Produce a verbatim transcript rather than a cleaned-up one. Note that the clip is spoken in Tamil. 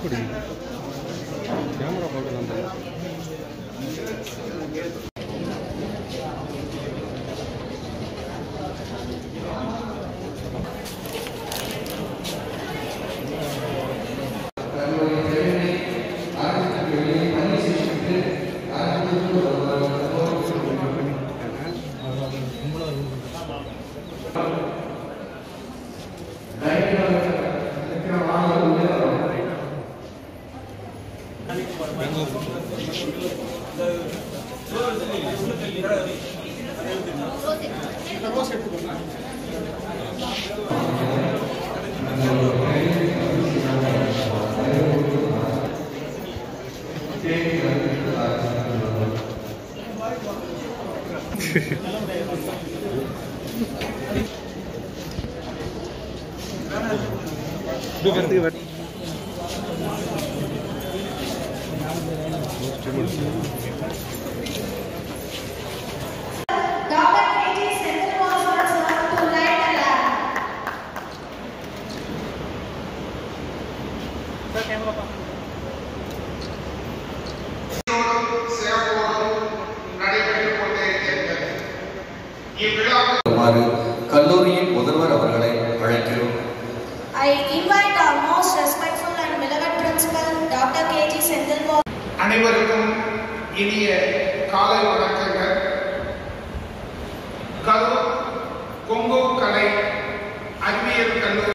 எப்படி கேமரா பார்க்கலாம் கல்லூரியின் முதல்வர் அவர்களை அழைக்கிறோம். I invite our most respectful and beloved principal, Doctor K G Senthilkumar. அனைவருக்கும் இனிய காலை வணக்கங்கள். கரூர் கொங்கு கலை அறிவியல் கல்லூரி